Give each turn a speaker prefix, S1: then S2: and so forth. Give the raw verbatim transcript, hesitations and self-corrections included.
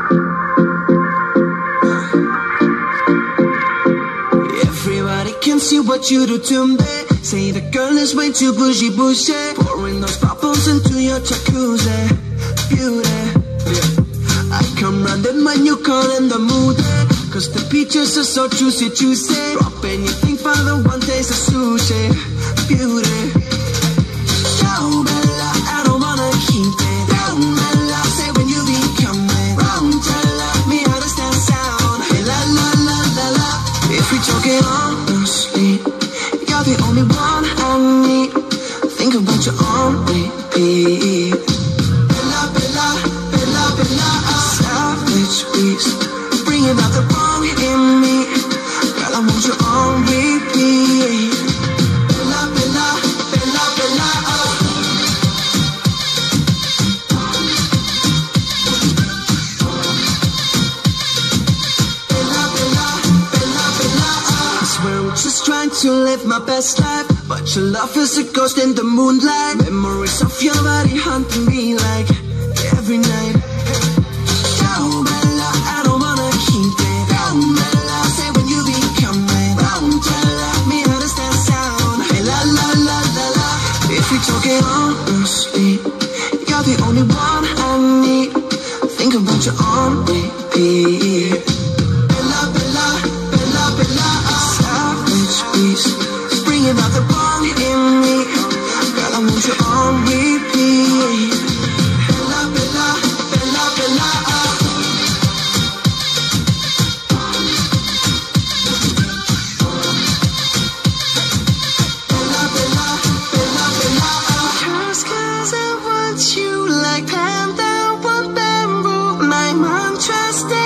S1: Everybody can see what you do to me. Say the girl is way too bougie, bougie. Pouring those bubbles into your jacuzzi. Beauty, yeah. I come running when you call in the mood. Cause the peaches are so juicy, juicy. Drop anything for the one taste of sushi. Beauty. Ciao, Bella, I don't wanna keep it down, Bella. Say when you be coming round, tell me how to stand sound. Hey, la, la, la, la, la. If we talking honestly, you're the only one I need. Think about you on repeat. Bella, Bella, Bella, Bella. Savage beast, bringing out the wrong in me. Girl, I want you on repeat. Bella, Bella, Bella, Bella. Bella, Bella, Bella, Bella. I swear I'm just trying to live my best life, but your love is a ghost in the moonlight. Memories of your body haunting me like every night. Ciao, Bella, I don't wanna keep it down, Bella. Say when you be coming round, tell me how to stand sound. Hey, la, la, la, la, la. If we talking honestly, you're the only one I need. Think about you on repeat. Bella, Bella, Bella, Bella. Savage beast, bringing out the wrong in me. Girl, I want you on repeat. Bella, Bella, Bella, Bella. Bella, Bella, Bella, Bella. Just cause I want you like panda, want bamboo. My mantra's